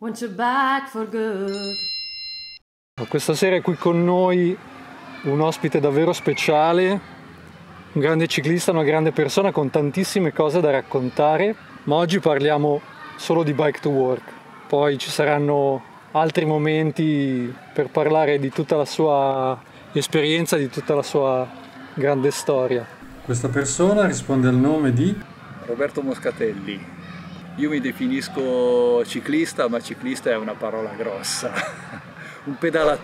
Want you back for good. Questa sera è qui con noi un ospite davvero speciale, un grande ciclista, una grande persona con tantissime cose da raccontare, ma oggi parliamo solo di Bike to Work. Poi ci saranno altri momenti per parlare di tutta la sua esperienza, di tutta la sua grande storia. Questa persona risponde al nome di Roberto Moscatelli. Io mi definisco ciclista, ma ciclista è una parola grossa. Un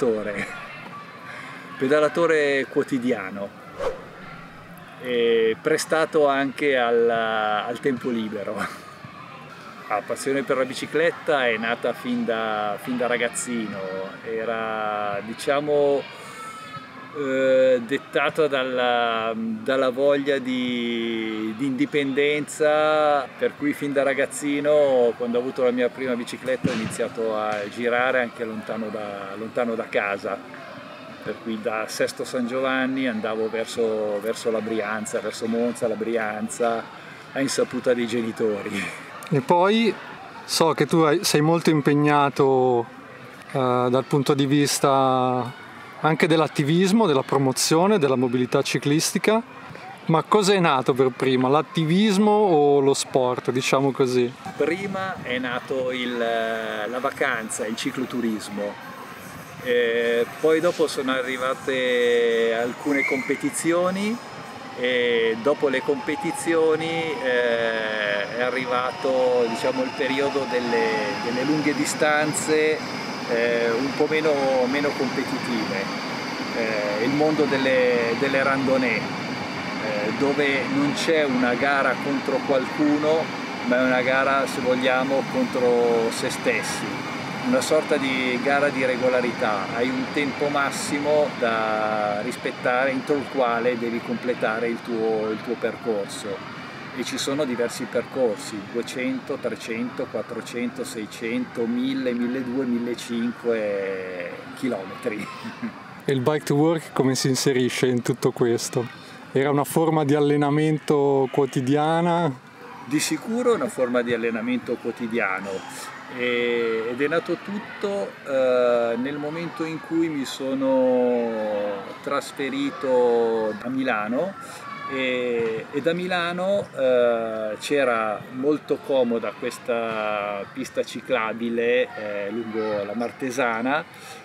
pedalatore quotidiano, e prestato anche al tempo libero. La passione per la bicicletta è nata fin da ragazzino, era dettata dalla voglia di indipendenza, per cui fin da ragazzino, quando ho avuto la mia prima bicicletta, ho iniziato a girare anche lontano da casa, per cui da Sesto San Giovanni andavo verso la Brianza, verso Monza, la Brianza, a insaputa dei genitori. E poi so che tu sei molto impegnato dal punto di vista anche dell'attivismo, della promozione, della mobilità ciclistica, ma cosa è nato per prima, l'attivismo o lo sport, diciamo così? Prima è nato la vacanza, il cicloturismo, poi dopo sono arrivate alcune competizioni e dopo le competizioni è arrivato, diciamo, il periodo delle lunghe distanze, un po' meno competitive, il mondo delle randonnée, dove non c'è una gara contro qualcuno, ma è una gara, se vogliamo, contro se stessi, una sorta di gara di regolarità. Hai un tempo massimo da rispettare entro il quale devi completare il tuo percorso. E ci sono diversi percorsi, 200, 300, 400, 600, 1000, 1200, 1500 chilometri. E il Bike to Work come si inserisce in tutto questo? Era una forma di allenamento quotidiana? Di sicuro è una forma di allenamento quotidiano, ed è nato tutto nel momento in cui mi sono trasferito a Milano. E da Milano c'era molto comoda questa pista ciclabile lungo la Martesana,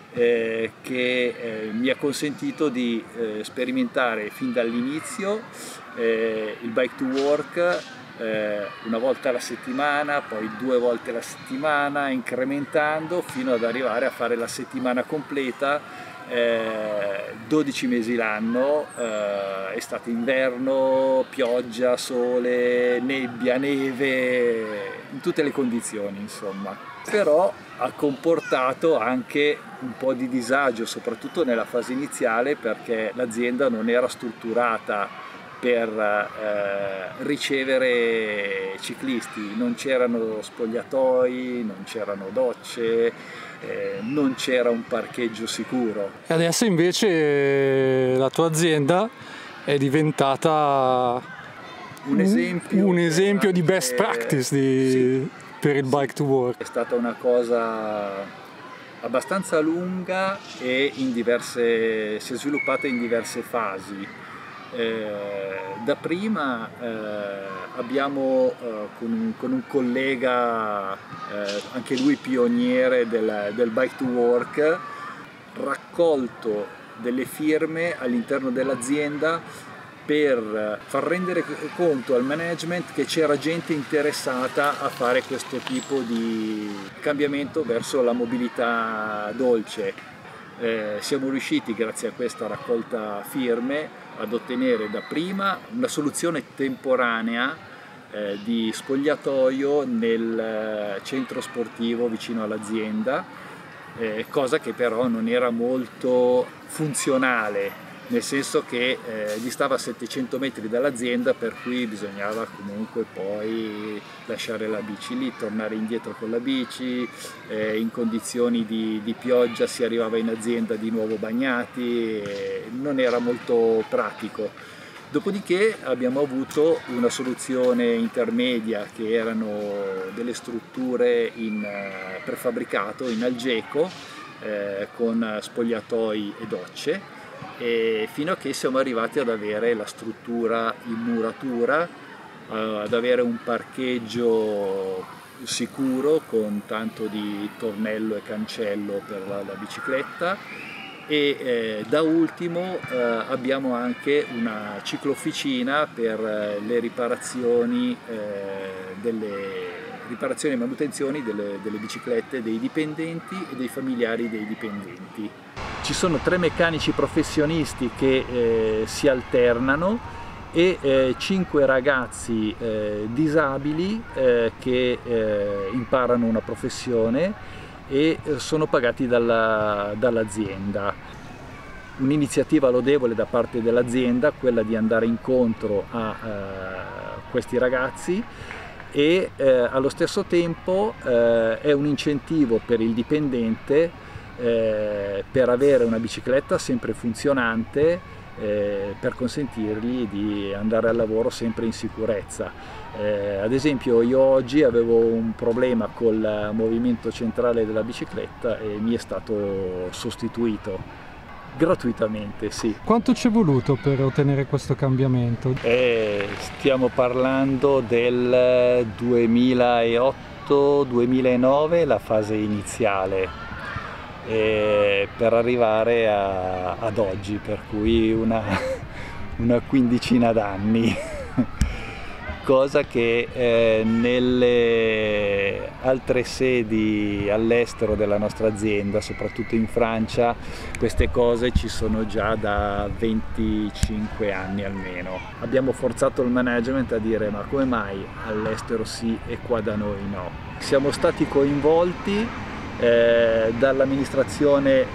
che mi ha consentito di sperimentare fin dall'inizio il Bike to Work, una volta alla settimana, poi 2 volte alla settimana, incrementando fino ad arrivare a fare la settimana completa, 12 mesi l'anno, estate, inverno, pioggia, sole, nebbia, neve, in tutte le condizioni, insomma. Però ha comportato anche un po' di disagio, soprattutto nella fase iniziale, perché l'azienda non era strutturata per ricevere ciclisti, non c'erano spogliatoi, non c'erano docce, non c'era un parcheggio sicuro. E adesso invece la tua azienda è diventata un esempio di best practice per il Bike to Work. È stata una cosa abbastanza lunga e si è sviluppata in diverse fasi. Dapprima abbiamo con un collega, anche lui pioniere del Bike to Work, raccolto delle firme all'interno dell'azienda per far rendere conto al management che c'era gente interessata a fare questo tipo di cambiamento verso la mobilità dolce. Siamo riusciti, grazie a questa raccolta firme, ad ottenere dapprima una soluzione temporanea di spogliatoio nel centro sportivo vicino all'azienda, cosa che però non era molto funzionale, nel senso che distava 700 metri dall'azienda, per cui bisognava comunque poi lasciare la bici lì, tornare indietro con la bici, in condizioni di pioggia si arrivava in azienda di nuovo bagnati, non era molto pratico. Dopodiché abbiamo avuto una soluzione intermedia, che erano delle strutture in prefabbricato, in algeco, con spogliatoi e docce, e fino a che siamo arrivati ad avere la struttura in muratura, ad avere un parcheggio sicuro con tanto di tornello e cancello per la bicicletta, e da ultimo abbiamo anche una ciclofficina per le riparazioni e manutenzioni delle biciclette dei dipendenti e dei familiari dei dipendenti. Ci sono 3 meccanici professionisti che si alternano e 5 ragazzi disabili che imparano una professione e sono pagati dall'azienda. Un'iniziativa lodevole da parte dell'azienda, quella di andare incontro a questi ragazzi, e allo stesso tempo è un incentivo per il dipendente per avere una bicicletta sempre funzionante, per consentirgli di andare al lavoro sempre in sicurezza. Ad esempio, io oggi avevo un problema col movimento centrale della bicicletta e mi è stato sostituito gratuitamente, sì. Quanto ci è voluto per ottenere questo cambiamento? Stiamo parlando del 2008-2009, la fase iniziale, per arrivare ad oggi, per cui una quindicina d'anni. Cosa che nelle altre sedi all'estero della nostra azienda, soprattutto in Francia, queste cose ci sono già da 25 anni almeno. Abbiamo forzato il management a dire: ma come mai all'estero sì e qua da noi no? Siamo stati coinvolti dall'amministrazione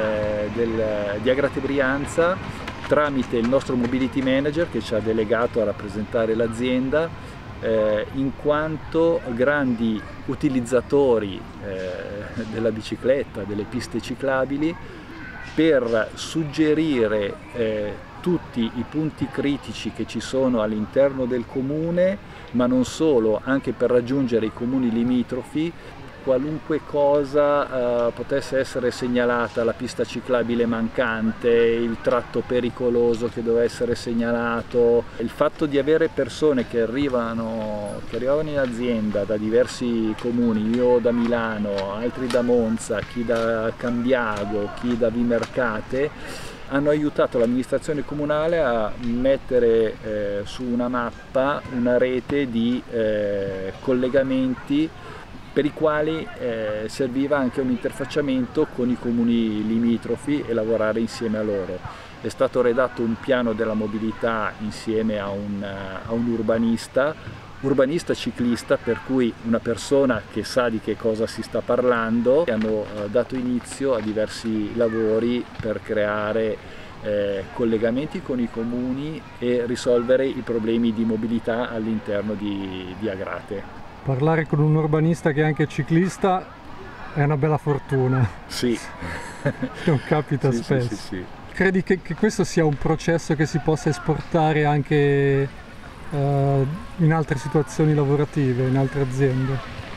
di Agrate Brianza, tramite il nostro mobility manager, che ci ha delegato a rappresentare l'azienda, in quanto grandi utilizzatori della bicicletta, delle piste ciclabili, per suggerire tutti i punti critici che ci sono all'interno del comune, ma non solo, anche per raggiungere i comuni limitrofi. Qualunque cosa potesse essere segnalata, la pista ciclabile mancante, il tratto pericoloso che doveva essere segnalato, il fatto di avere persone che arrivavano in azienda da diversi comuni, io da Milano, altri da Monza, chi da Cambiago, chi da Vimercate, hanno aiutato l'amministrazione comunale a mettere su una mappa una rete di collegamenti per i quali serviva anche un interfacciamento con i comuni limitrofi e lavorare insieme a loro. È stato redatto un piano della mobilità insieme a un urbanista ciclista, per cui una persona che sa di che cosa si sta parlando. Hanno dato inizio a diversi lavori per creare collegamenti con i comuni e risolvere i problemi di mobilità all'interno di Agrate. Parlare con un urbanista che è anche ciclista è una bella fortuna. Sì. Non capita spesso. Sì. Credi che questo sia un processo che si possa esportare anche in altre situazioni lavorative, in altre aziende?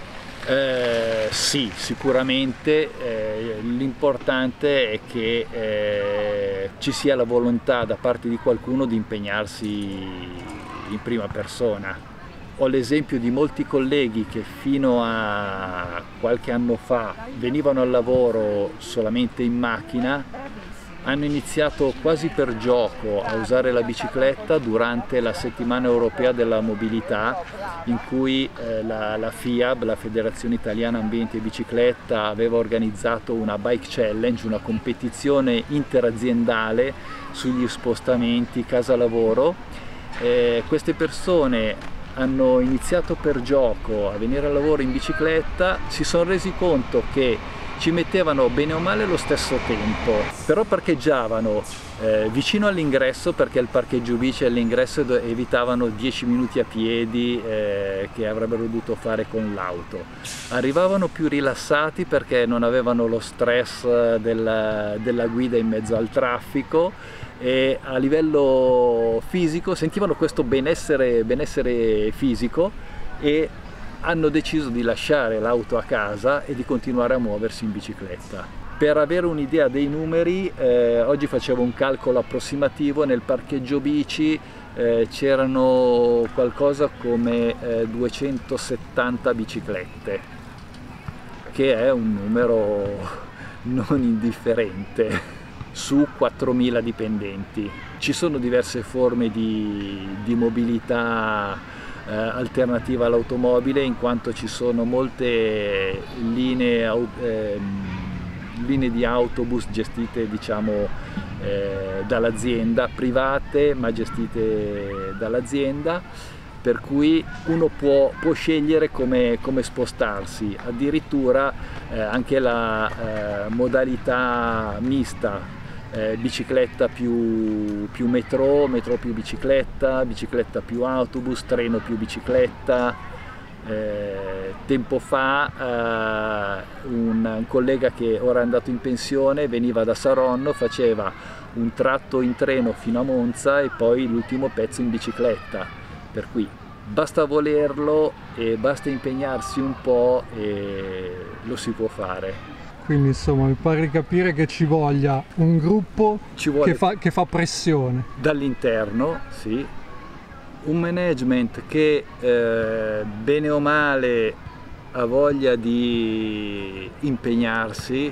Sì, sicuramente. L'importante è che ci sia la volontà da parte di qualcuno di impegnarsi in prima persona. Ho l'esempio di molti colleghi che fino a qualche anno fa venivano al lavoro solamente in macchina, hanno iniziato quasi per gioco a usare la bicicletta durante la settimana europea della mobilità, in cui la FIAB, la Federazione Italiana Ambiente e Bicicletta, aveva organizzato una Bike Challenge, una competizione interaziendale sugli spostamenti casa-lavoro. Queste persone hanno iniziato per gioco a venire al lavoro in bicicletta, si sono resi conto che ci mettevano bene o male lo stesso tempo, però parcheggiavano vicino all'ingresso, perché il parcheggio bici all'ingresso evitavano 10 minuti a piedi che avrebbero dovuto fare con l'auto. Arrivavano più rilassati perché non avevano lo stress della guida in mezzo al traffico, e a livello fisico sentivano questo benessere fisico, e hanno deciso di lasciare l'auto a casa e di continuare a muoversi in bicicletta. Per avere un'idea dei numeri, oggi facevo un calcolo approssimativo: nel parcheggio bici c'erano qualcosa come 270 biciclette, che è un numero non indifferente su 4.000 dipendenti. Ci sono diverse forme di mobilità alternativa all'automobile, in quanto ci sono molte linee di autobus gestite, diciamo, dall'azienda, private ma gestite dall'azienda, per cui uno può scegliere come spostarsi. Addirittura anche la modalità mista, bicicletta più metro più bicicletta, bicicletta più autobus, treno più bicicletta. Tempo fa un collega che ora è andato in pensione veniva da Saronno, faceva un tratto in treno fino a Monza e poi l'ultimo pezzo in bicicletta, per cui basta volerlo e basta impegnarsi un po' e lo si può fare. Quindi insomma mi pare di capire che ci voglia un gruppo che fa pressione dall'interno, sì, un management che bene o male ha voglia di impegnarsi,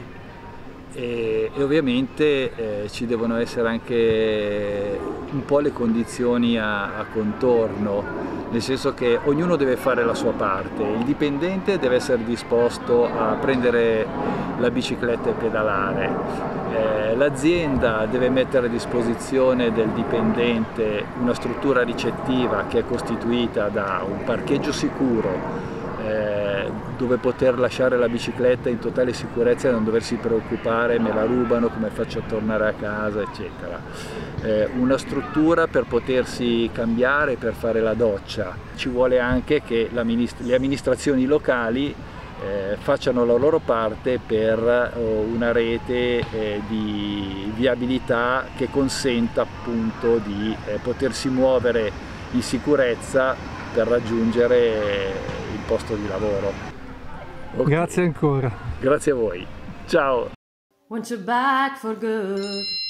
e ovviamente ci devono essere anche un po' le condizioni a contorno, nel senso che ognuno deve fare la sua parte. Il dipendente deve essere disposto a prendere la bicicletta e pedalare, l'azienda deve mettere a disposizione del dipendente una struttura ricettiva che è costituita da un parcheggio sicuro, dove poter lasciare la bicicletta in totale sicurezza e non doversi preoccupare: me la rubano, come faccio a tornare a casa, eccetera. Una struttura per potersi cambiare, per fare la doccia. Ci vuole anche che le amministrazioni locali facciano la loro parte per una rete di viabilità che consenta appunto di potersi muovere in sicurezza per raggiungere il posto di lavoro. Okay. Grazie ancora. Grazie a voi. Ciao. Want you back for good.